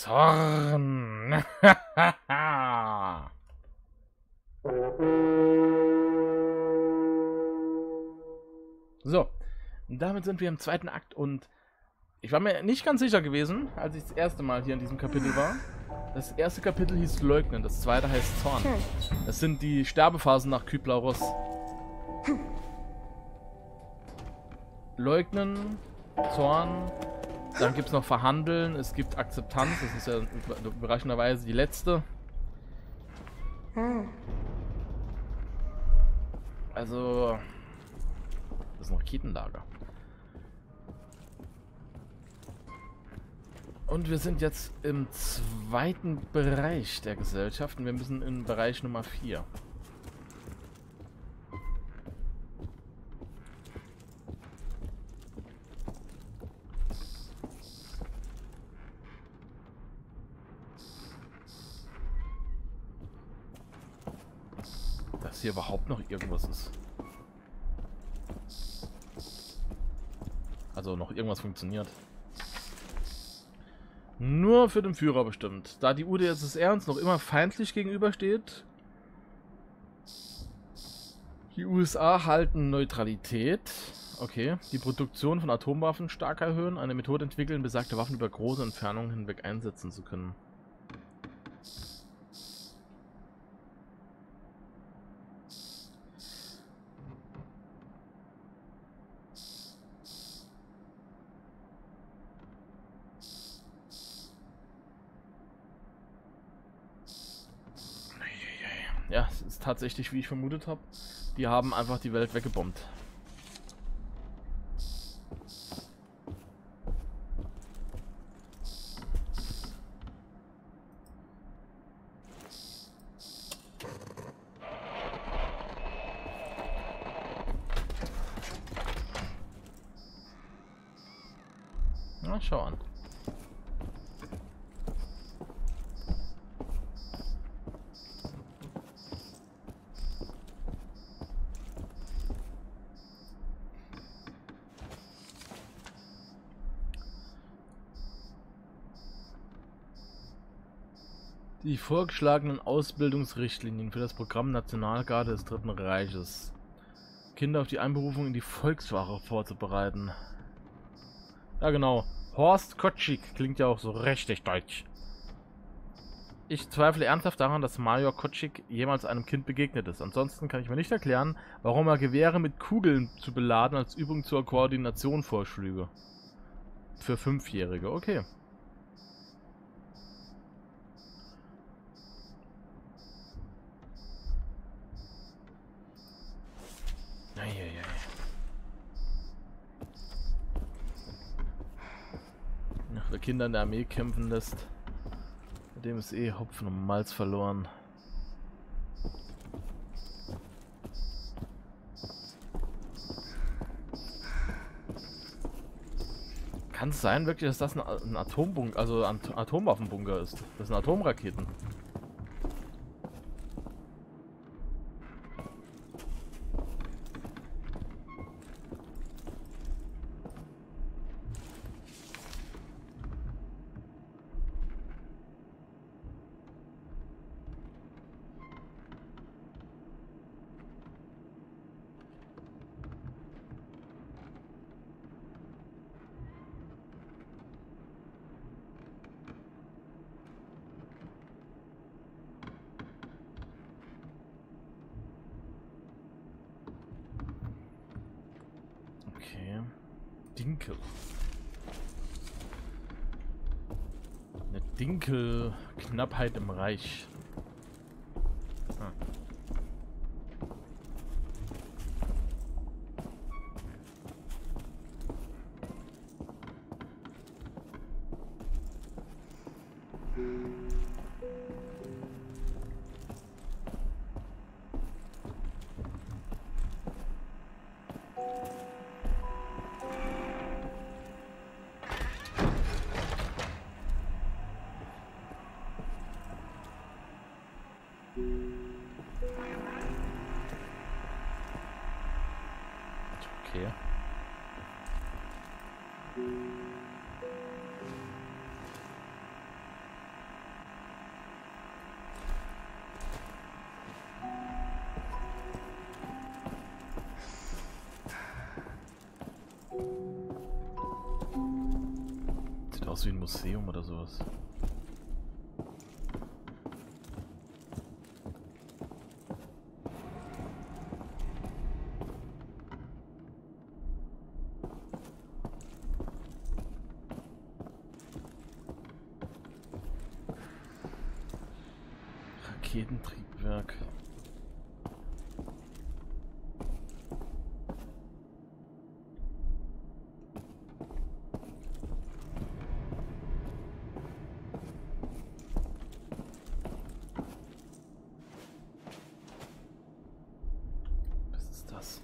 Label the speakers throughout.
Speaker 1: Zorn. So, und damit sind wir im zweiten Akt und ich war mir nicht ganz sicher gewesen, als ich das erste Mal hier in diesem Kapitel war. Das erste Kapitel hieß Leugnen, das zweite heißt Zorn. Das sind die Sterbephasen nach Kübler-Ross. Leugnen, Zorn, dann gibt es noch Verhandeln, es gibt Akzeptanz, das ist ja überraschenderweise die letzte. Also, das ist noch Kettenlager. Und wir sind jetzt im zweiten Bereich der Gesellschaft und wir müssen in Bereich Nummer 4. Dass hier überhaupt noch irgendwas ist. Also noch irgendwas funktioniert. Nur für den Führer bestimmt. Da die UdSSR uns noch immer feindlich gegenübersteht. Die USA halten Neutralität. Okay. Die Produktion von Atomwaffen stark erhöhen. Eine Methode entwickeln, besagte Waffen über große Entfernungen hinweg einsetzen zu können. Ja, es ist tatsächlich, wie ich vermutet habe. Die haben einfach die Welt weggebombt. Na, schau an. Die vorgeschlagenen Ausbildungsrichtlinien für das Programm Nationalgarde des Dritten Reiches. Kinder auf die Einberufung in die Volkswache vorzubereiten. Ja genau, Horst Kotschik klingt ja auch so richtig deutsch. Ich zweifle ernsthaft daran, dass Major Kotschik jemals einem Kind begegnet ist. Ansonsten kann ich mir nicht erklären, warum er Gewehre mit Kugeln zu beladen als Übung zur Koordination vorschlüge. Für 5-Jährige, okay. Wer Kinder in der Armee kämpfen lässt, mit dem ist eh Hopfen und Malz verloren. Kann es sein wirklich, dass das ein Atombunker, also ein Atomwaffenbunker ist? Das sind Atomraketen. Okay. Dinkel. Eine Dinkelknappheit im Reich. Ah. Okay. aus wie ein Museum oder sowas. Raketentriebwerk. Was ist das?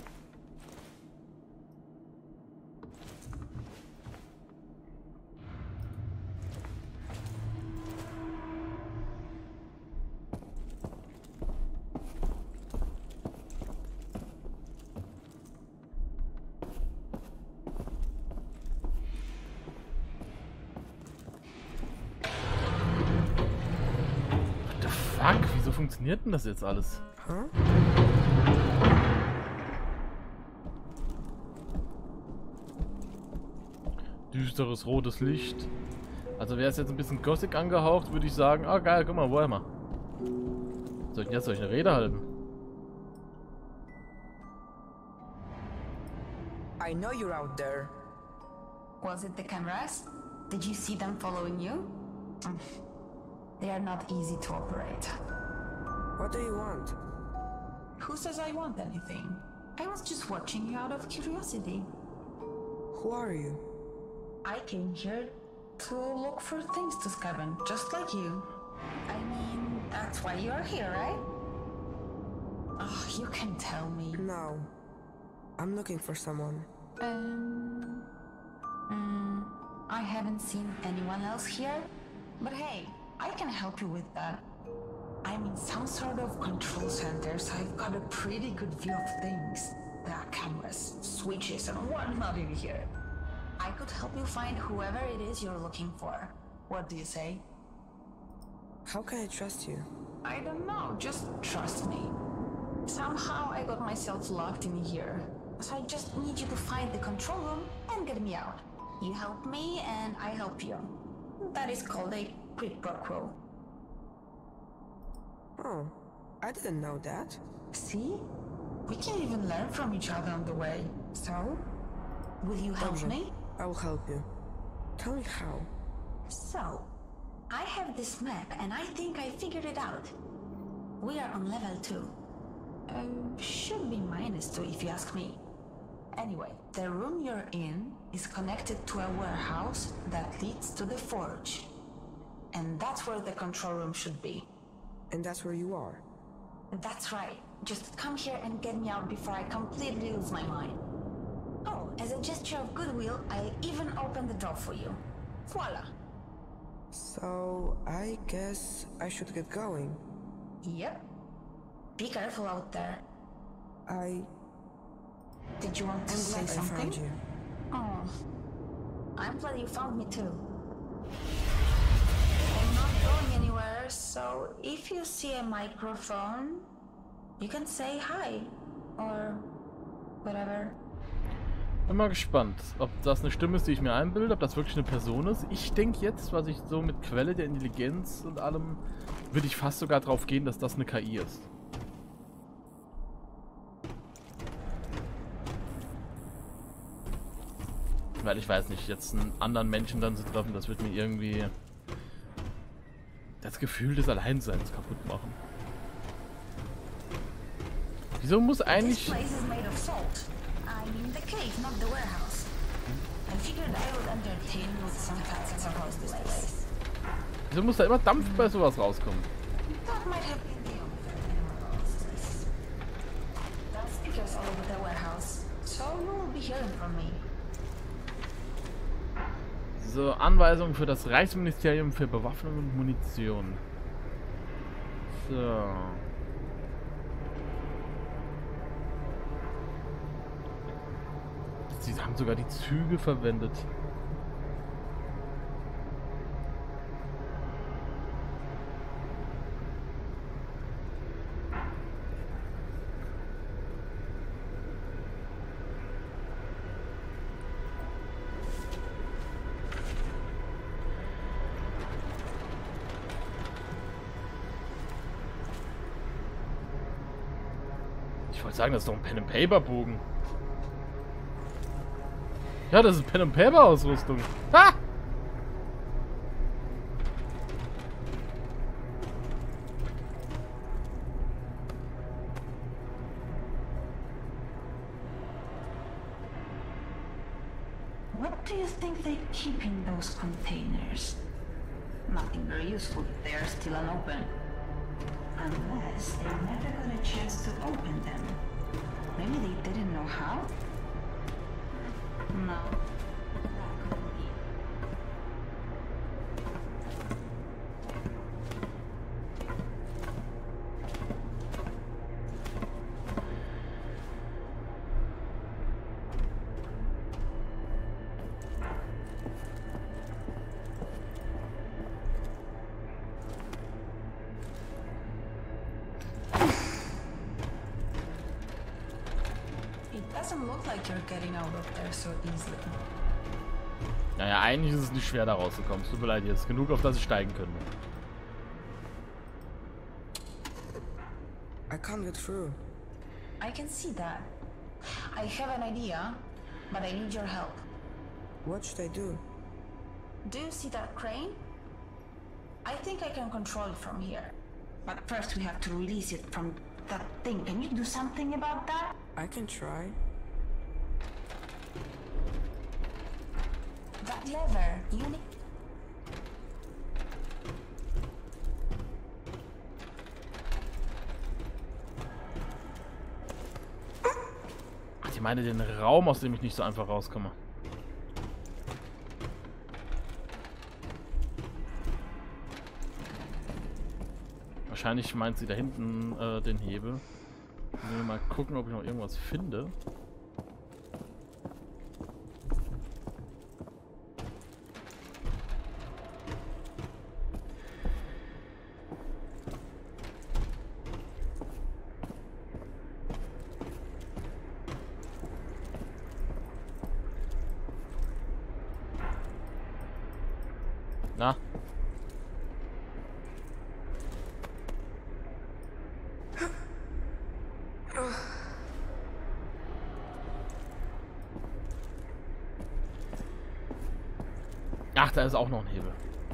Speaker 1: Fuck, wieso funktioniert denn das jetzt alles?
Speaker 2: Huh?
Speaker 1: Düsteres rotes Licht. Also wäre es jetzt ein bisschen Gothic angehaucht, würde ich sagen, ah geil, guck mal, Warhammer. Soll ich denn jetzt solche Rede halten?
Speaker 2: I know you're out there.
Speaker 3: Was it the cameras? Did you see them following you? They are not easy to operate.
Speaker 2: What do you want?
Speaker 3: Who says I want anything? I was just watching you out of curiosity.
Speaker 2: Who are you?
Speaker 3: I came here to look for things to scavenge, just like you. I mean, that's why you are here, right? Oh, you can tell me.
Speaker 2: No. I'm looking for someone.
Speaker 3: I haven't seen anyone else here, but hey, I can help you with that. I'm in some sort of control center, so I've got a pretty good view of things. There are cameras, switches, and whatnot in here. I could help you find whoever it is you're looking for. What do you say?
Speaker 2: How can I trust you?
Speaker 3: I don't know, just trust me. Somehow I got myself locked in here, so I just need you to find the control room and get me out. You help me and I help you. That is called a quid pro quo.
Speaker 2: Oh, I didn't know that.
Speaker 3: See? We can even learn from each other on the way. So, will you help
Speaker 2: Dobrze,
Speaker 3: me?
Speaker 2: I will help you. Tell me how.
Speaker 3: So, I have this map and I think I figured it out. We are on level 2. Should be -2 if you ask me. Anyway, the room you're in is connected to a warehouse that leads to the forge. And that's where the control room should be.
Speaker 2: And that's where you are.
Speaker 3: That's right. Just come here and get me out before I completely lose my mind. Oh, as a gesture of goodwill, I'll even open the door for you. Voila.
Speaker 2: So, I guess I should get going.
Speaker 3: Yep. Be careful out there. Did you want to
Speaker 2: I'm
Speaker 3: say
Speaker 2: glad I
Speaker 3: something?
Speaker 2: found you.
Speaker 3: Oh, I'm glad you found me too. I'm not going anywhere, so if you see a microphone, you can say hi or whatever.
Speaker 1: Bin mal gespannt, ob das eine Stimme ist, die ich mir einbilde, ob das wirklich eine Person ist. Ich denke jetzt, was ich so mit Quelle der Intelligenz und allem, würde ich fast sogar drauf gehen, dass das eine KI ist. Weil ich weiß nicht, jetzt einen anderen Menschen dann zu treffen, das wird mir irgendwie das Gefühl des Alleinseins kaputt machen. Wieso muss
Speaker 3: This
Speaker 1: eigentlich...
Speaker 3: place is made of salt. I mean the cave, not the warehouse. I figured I would entertain you with some facts about this place.
Speaker 1: Wieso muss da immer Dampf bei sowas rauskommen?
Speaker 3: That might have been the only thing anyone else says. There's speakers all over the warehouse, so you will be hearing from me.
Speaker 1: So, Anweisungen für das Reichsministerium für Bewaffnung und Munition. So. Sie haben sogar die Züge verwendet. Ich wollte sagen, das ist doch ein Pen-and-Paper-Bogen. Ja, das ist Pen-and-Paper-Ausrüstung. Ha!
Speaker 3: What do you think they keep in those containers? Nothing very useful if they are still unopened. Unless they never got a chance to open them. Maybe they didn't know how? No. That couldn't be. It doesn't look like you're getting out of there so easily.
Speaker 1: Naja, eigentlich ist es nicht schwer, da rauszukommen. Es tut mir leid, jetzt genug, auf das ich steigen könnte.
Speaker 2: I can't get through.
Speaker 3: I can see that. I have an idea, but I need your help.
Speaker 2: What should I do?
Speaker 3: Do you see that crane? I think I can control it from here. But first we have to release it from that thing. Can you do something about that?
Speaker 2: I can try.
Speaker 3: That lever, you need...
Speaker 1: Ach, ich meine den Raum, aus dem ich nicht so einfach rauskomme. Wahrscheinlich meint sie da hinten den Hebel. Ich will mal gucken, ob ich noch irgendwas finde. Na? Ach, da ist auch noch ein Hebel.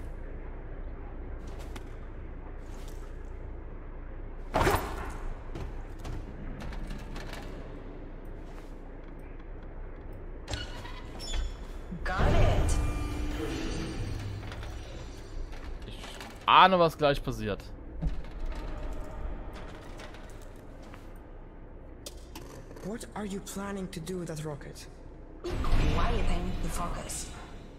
Speaker 3: Got it.
Speaker 1: Ich ahne, was gleich passiert.
Speaker 2: What are you planning to do with that rocket?
Speaker 3: Be quiet, I need to focus.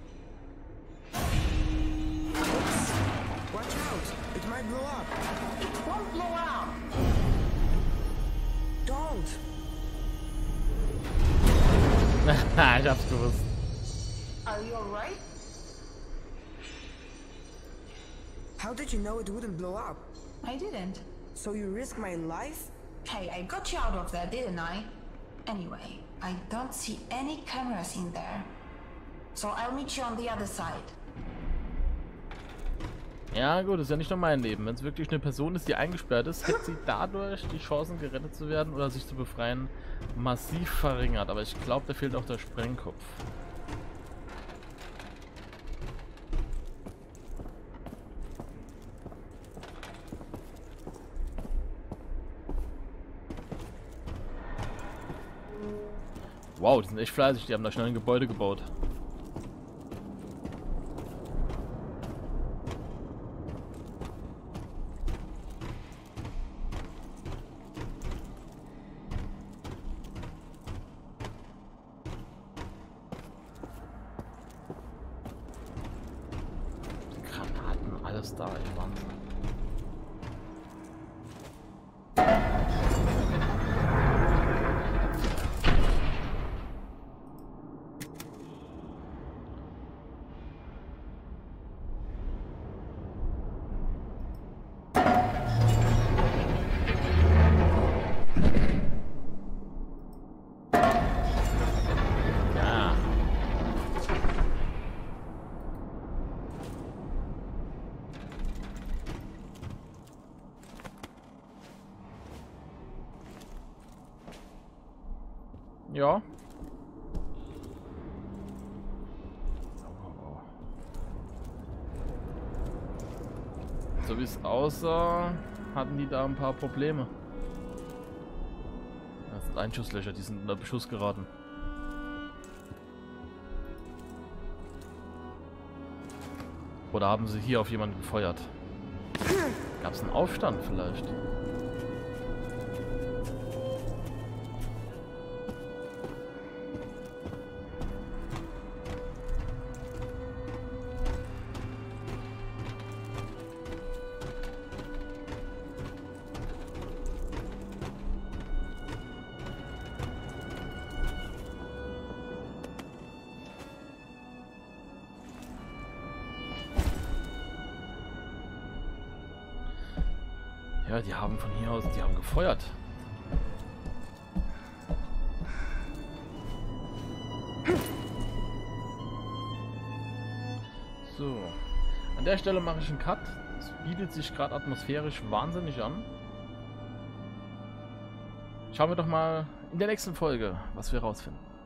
Speaker 2: Watch out! It might blow up!
Speaker 3: It won't blow out.
Speaker 2: Don't!
Speaker 1: Ich hab's gewusst.
Speaker 3: Are you alright?
Speaker 2: How did you know it wouldn't blow up?
Speaker 3: I didn't.
Speaker 2: So you risk my life?
Speaker 3: Hey, I got you out of there, didn't I? Anyway, I don't see any cameras in there. So I'll meet you on the other side.
Speaker 1: Ja gut, das ist ja nicht nur mein Leben. Wenn es wirklich eine Person ist, die eingesperrt ist, hat sie dadurch die Chancen, gerettet zu werden oder sich zu befreien, massiv verringert. Aber ich glaube, da fehlt auch der Sprengkopf. Wow, die sind echt fleißig, die haben da schnell ein Gebäude gebaut. Granaten, alles da, ey, Wahnsinn. Ja. So wie es aussah, hatten die da ein paar Probleme. Das sind Einschusslöcher, die sind unter Beschuss geraten. Oder haben sie hier auf jemanden gefeuert? Gab es einen Aufstand vielleicht? Ja, die haben von hier aus, die haben gefeuert. So. An der Stelle mache ich einen Cut. Es bietet sich gerade atmosphärisch wahnsinnig an. Schauen wir doch mal in der nächsten Folge, was wir rausfinden.